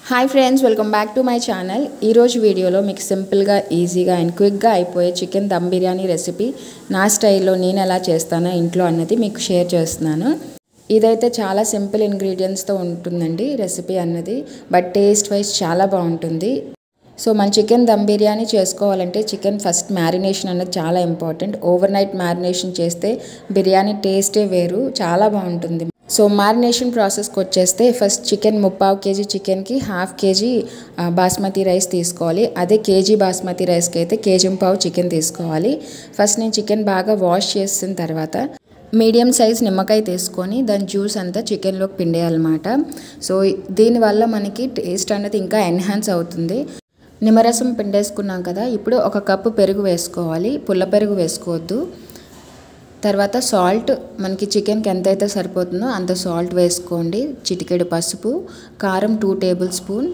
Hi friends, welcome back to my channel. ఈరోజు వీడియోలో మీకు సింపుల్గా ఈజీగా అండ్ క్విక్గా అయిపోయే చికెన్ దమ్ బిర్యానీ రెసిపీ నా స్టైల్లో నేను ఎలా చేస్తానో ఇంట్లో అన్నది మీకు షేర్ చేస్తున్నాను. ఇదైతే చాలా సింపుల్ ఇంగ్రీడియంట్స్తో ఉంటుందండి రెసిపీ అన్నది, బట్ టేస్ట్ వైజ్ చాలా బాగుంటుంది. సో మన చికెన్ దమ్ బిర్యానీ చేసుకోవాలంటే చికెన్ ఫస్ట్ మ్యారినేషన్ అన్నది చాలా ఇంపార్టెంట్. ఓవర్ నైట్ మ్యారినేషన్ చేస్తే బిర్యానీ టేస్టే వేరు, చాలా బాగుంటుంది. సో మ్యారినేషన్ ప్రాసెస్కి వచ్చేస్తే ఫస్ట్ చికెన్ 3/4 kg చికెన్కి 1/2 kg బాస్మతి రైస్ తీసుకోవాలి. అదే కేజీ బాస్మతి రైస్కి అయితే 1.5 kg చికెన్ తీసుకోవాలి. ఫస్ట్ నేను చికెన్ బాగా వాష్ చేసిన తర్వాత మీడియం సైజ్ నిమ్మకాయ తీసుకొని దాని జ్యూస్ అంతా చికెన్లోకి పిండేయాలన్నమాట. సో దీనివల్ల మనకి టేస్ట్ అనేది ఇంకా ఎన్హాన్స్ అవుతుంది. నిమ్మరసం పిండేసుకున్నాం కదా, ఇప్పుడు 1 కప్పు పెరుగు వేసుకోవాలి. పుల్ల పెరుగు వేసుకోవద్దు. తర్వాత సాల్ట్, మనకి చికెన్కి ఎంతైతే సరిపోతుందో అంత సాల్ట్ వేసుకోండి. చిటికెడు పసుపు, కారం 2 టేబుల్ స్పూన్,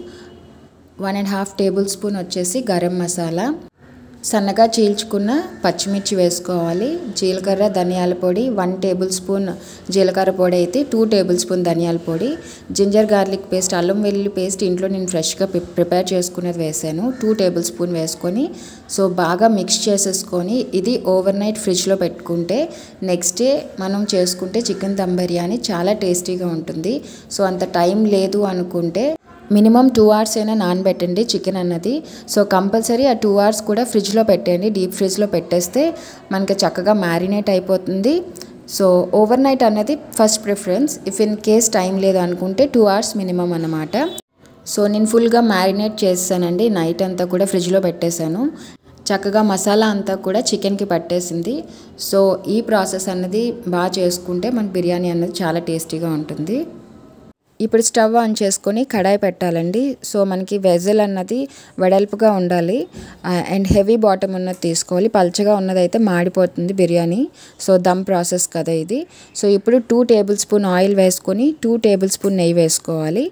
1.5 టేబుల్ స్పూన్ వచ్చేసి గరం మసాలా, సన్నగా చీల్చుకున్న పచ్చిమిర్చి వేసుకోవాలి. జీలకర్ర ధనియాల పొడి 1 టేబుల్ స్పూన్ జీలకర్ర పొడి అయితే 2 టేబుల్ స్పూన్ ధనియాల పొడి, జింజర్ గార్లిక్ పేస్ట్, అల్లం వెల్లుల్లి పేస్ట్ ఇంట్లో నేను ఫ్రెష్గా ప్రిపేర్ చేసుకునేది వేసాను. 2 టేబుల్ స్పూన్ వేసుకొని సో బాగా మిక్స్ చేసేసుకొని ఇది ఓవర్ నైట్ ఫ్రిడ్జ్లో పెట్టుకుంటే నెక్స్ట్ డే మనం చేసుకుంటే చికెన్ దమ్ బిర్యానీ చాలా టేస్టీగా ఉంటుంది. సో అంత టైం లేదు అనుకుంటే మినిమం 2 hours అయినా నానబెట్టండి చికెన్ అన్నది. సో కంపల్సరీ ఆ 2 hours కూడా ఫ్రిడ్జ్లో పెట్టండి. డీప్ ఫ్రిడ్జ్లో పెట్టేస్తే మనకి చక్కగా మ్యారినేట్ అయిపోతుంది. సో ఓవర్ నైట్ అన్నది first preference. If in case time లేదు అనుకుంటే 2 hours మినిమం అన్నమాట. సో నేను ఫుల్గా మ్యారినేట్ చేసానండి. నైట్ అంతా కూడా ఫ్రిడ్జ్లో పెట్టేశాను. చక్కగా మసాలా అంతా కూడా చికెన్కి పట్టేసింది. సో ఈ ప్రాసెస్ అన్నది బాగా చేసుకుంటే మన బిర్యానీ అన్నది చాలా టేస్టీగా ఉంటుంది. ఇప్పుడు స్టవ్ ఆన్ చేసుకొని కడాయి పెట్టాలండి. సో మనకి వెజల్ అన్నది వెడల్పుగా ఉండాలి అండ్ హెవీ బాటమ్ ఉన్నది తీసుకోవాలి. పల్చగా ఉన్నదైతే మాడిపోతుంది బిర్యానీ. సో దమ్ ప్రాసెస్ కదా ఇది. సో ఇప్పుడు 2 టేబుల్ స్పూన్ ఆయిల్ వేసుకొని 2 టేబుల్ స్పూన్ నెయ్యి వేసుకోవాలి.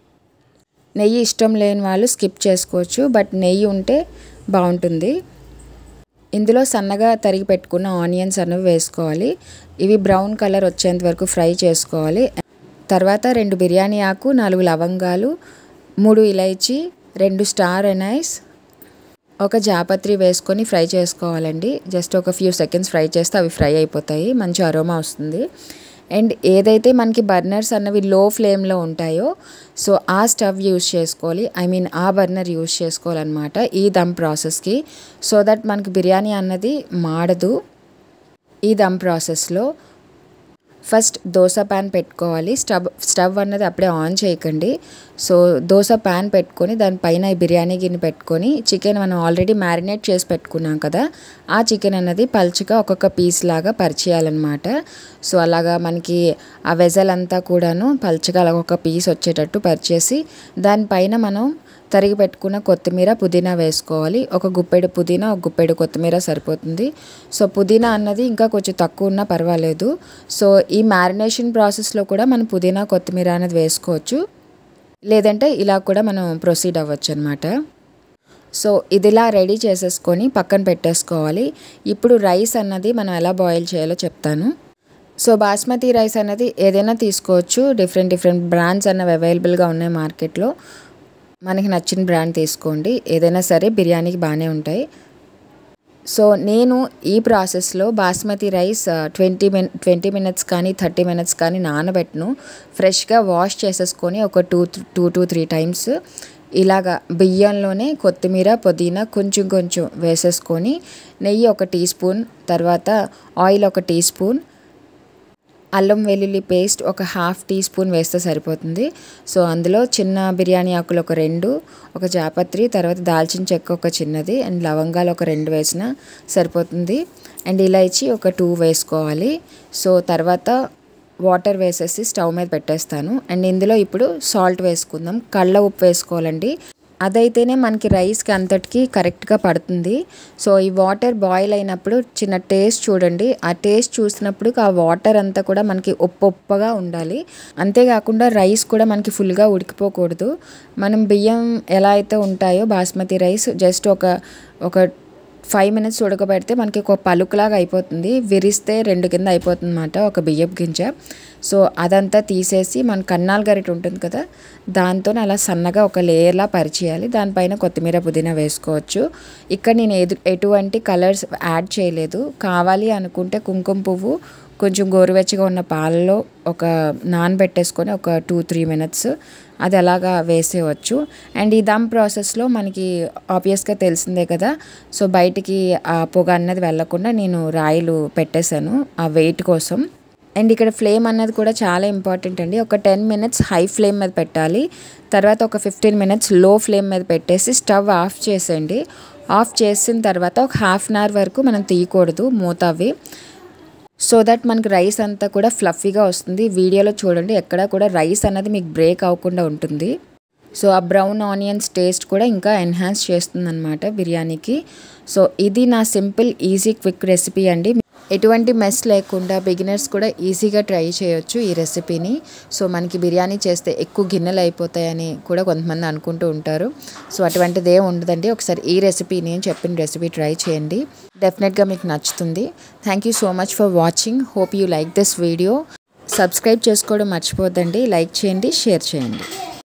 నెయ్యి ఇష్టం లేని వాళ్ళు స్కిప్ చేసుకోవచ్చు, బట్ నెయ్యి ఉంటే బాగుంటుంది. ఇందులో సన్నగా తరిగి పెట్టుకున్న ఆనియన్స్ అనేవి వేసుకోవాలి. ఇవి బ్రౌన్ కలర్ వచ్చేంత వరకు ఫ్రై చేసుకోవాలి. తర్వాత 2 బిర్యానీ ఆకు, 4 లవంగాలు, 3 ఇలైచి, 2 స్టార్ ఎనైస్, 1 జాపత్రి వేసుకొని ఫ్రై చేసుకోవాలండి. జస్ట్ ఒక ఫ్యూ సెకండ్స్ ఫ్రై చేస్తే అవి ఫ్రై అయిపోతాయి, మంచి అరోమా వస్తుంది. అండ్ ఏదైతే మనకి బర్నర్స్ అన్నవి లో ఫ్లేమ్లో ఉంటాయో సో ఆ స్టవ్ యూజ్ చేసుకోవాలి, ఆ బర్నర్ యూజ్ చేసుకోవాలన్నమాట ఈ దమ్ ప్రాసెస్కి. సో దట్ మనకి బిర్యానీ అన్నది మాడదు. ఈ దమ్ ప్రాసెస్లో ఫస్ట్ దోశ ప్యాన్ పెట్టుకోవాలి. స్టవ్ అన్నది అప్పుడే ఆన్ చేయకండి. సో దోశ ప్యాన్ పెట్టుకొని దానిపైన ఈ బిర్యానీ గిన్నె పెట్టుకొని చికెన్ మనం ఆల్రెడీ మ్యారినేట్ చేసి పెట్టుకున్నాం కదా, ఆ చికెన్ అన్నది పల్చగా ఒక్కొక్క పీస్ లాగా పరిచేయాలన్నమాట. సో అలాగా మనకి ఆ వెజల్ అంతా కూడాను పల్చగా అలా ఒక పీస్ వచ్చేటట్టు పరిచేసి దానిపైన మనం తరిగి పెట్టుకున్న కొత్తిమీర, పుదీనా వేసుకోవాలి. 1 గుప్పెడు పుదీనా, 1 గుప్పెడు కొత్తిమీర సరిపోతుంది. సో పుదీనా అన్నది ఇంకా కొంచెం తక్కువ ఉన్నా పర్వాలేదు. సో ఈ మ్యారినేషన్ ప్రాసెస్లో కూడా మనం పుదీనా, కొత్తిమీర అనేది వేసుకోవచ్చు, లేదంటే ఇలా కూడా మనం ప్రొసీడ్ అవ్వచ్చు అనమాట. సో ఇదిలా రెడీ చేసేసుకొని పక్కన పెట్టేసుకోవాలి. ఇప్పుడు రైస్ అన్నది మనం ఎలా బాయిల్ చేయాలో చెప్తాను. సో బాస్మతి రైస్ అన్నది ఏదైనా తీసుకోవచ్చు. డిఫరెంట్ బ్రాండ్స్ అన్నవి అవైలబుల్గా ఉన్నాయి మార్కెట్లో. మనకి నచ్చిన బ్రాండ్ తీసుకోండి, ఏదైనా సరే బిర్యానీకి బాగానే ఉంటాయి. సో నేను ఈ ప్రాసెస్లో బాస్మతి రైస్ 20 minutes కానీ 30 minutes కానీ నానబెట్టను. ఫ్రెష్గా వాష్ చేసేసుకొని ఒక 2 to 3 times ఇలాగా బియ్యంలోనే కొత్తిమీర, పుదీనా కొంచెం వేసేసుకొని నెయ్యి 1 టీ స్పూన్, తర్వాత ఆయిల్ 1 టీ స్పూన్, అల్లం వెల్లుల్లి పేస్ట్ 1/2 టీ స్పూన్ వేస్తే సరిపోతుంది. సో అందులో చిన్న బిర్యానీ ఆకులు 2, 1 జాపత్రి, తర్వాత దాల్చిన చెక్క 1 చిన్నది అండ్ లవంగాలు 2 వేసినా సరిపోతుంది. అండ్ ఇలాచి 2 వేసుకోవాలి. సో తర్వాత వాటర్ వేసేసి స్టవ్ మీద పెట్టేస్తాను. అండ్ ఇందులో ఇప్పుడు సాల్ట్ వేసుకుందాం. కళ్ళ ఉప్పు వేసుకోవాలండి, అదైతేనే మనకి రైస్కి అంతటికి కరెక్ట్గా పడుతుంది. సో ఈ వాటర్ బాయిల్ అయినప్పుడు చిన్న టేస్ట్ చూడండి. ఆ టేస్ట్ చూసినప్పుడు ఆ వాటర్ అంతా కూడా మనకి ఉప్పగా ఉండాలి. అంతేకాకుండా రైస్ కూడా మనకి ఫుల్గా ఉడికిపోకూడదు. మనం బియ్యం ఎలా అయితే ఉంటాయో బాస్మతి రైస్ జస్ట్ ఒక 5 మినిట్స్ ఉడకబెడితే మనకి ఒక పలుకులాగా అయిపోతుంది. విరిస్తే 2 కింద అయిపోతుంది అన్నమాట ఒక బియ్యపు గింజ. సో అదంతా తీసేసి మన కన్నాల గరిటె ఉంటుంది కదా, దాంతో అలా సన్నగా ఒక లేయర్లా పరిచేయాలి. దానిపైన కొత్తిమీర పుదీనా వేసుకోవచ్చు. ఇక్కడ నేను ఎటువంటి కలర్స్ యాడ్ చేయలేదు. కావాలి అనుకుంటే కుంకుమ పువ్వు కొంచెం గోరువెచ్చగా ఉన్న పాలలో ఒక నానబెట్టేసుకొని ఒక 2-3 మినిట్స్ అది అలాగా వేసేయవచ్చు. అండ్ ఈ దమ్ ప్రాసెస్లో మనకి ఆబ్వియస్గా తెలిసిందే కదా, సో బయటికి ఆ పొగ అన్నది వెళ్ళకుండా నేను రాయిలు పెట్టేశాను ఆ వెయిట్ కోసం. అండ్ ఇక్కడ ఫ్లేమ్ అన్నది కూడా చాలా ఇంపార్టెంట్ అండి. ఒక 10 మినిట్స్ హై ఫ్లేమ్ మీద పెట్టాలి. తర్వాత ఒక 15 మినిట్స్ లో ఫ్లేమ్ మీద పెట్టేసి స్టవ్ ఆఫ్ చేసేయండి. ఆఫ్ చేసిన తర్వాత ఒక హాఫ్ అన్ అవర్ వరకు మనం తీయకూడదు మూత అవి, సో దట్ మనకి రైస్ అంతా కూడా ఫ్లఫీగా వస్తుంది. వీడియోలో చూడండి ఎక్కడ కూడా రైస్ అన్నది మీకు బ్రేక్ అవ్వకుండా ఉంటుంది. సో ఆ బ్రౌన్ ఆనియన్స్ టేస్ట్ కూడా ఇంకా ఎన్హాన్స్ చేస్తుంది అనమాట బిర్యానీకి. సో ఇది నా సింపుల్ ఈజీ క్విక్ రెసిపీ అండి. ఎటువంటి మెస్ లేకుండా బిగినర్స్ కూడా ఈజీగా ట్రై చేయొచ్చు ఈ రెసిపీని. సో మనకి బిర్యానీ చేస్తే ఎక్కువ గిన్నెలు అయిపోతాయని కూడా కొంతమంది అనుకుంటూ ఉంటారు. సో అటువంటిది ఏం ఉండదండి. ఒకసారి ఈ రెసిపీ నేను చెప్పిన రెసిపీ ట్రై చేయండి, డెఫినెట్గా మీకు నచ్చుతుంది. Thank you so much for watching. Hope you like this video. Subscribe చేసుకోవడం మర్చిపోద్దండి. లైక్ చేయండి, షేర్ చేయండి.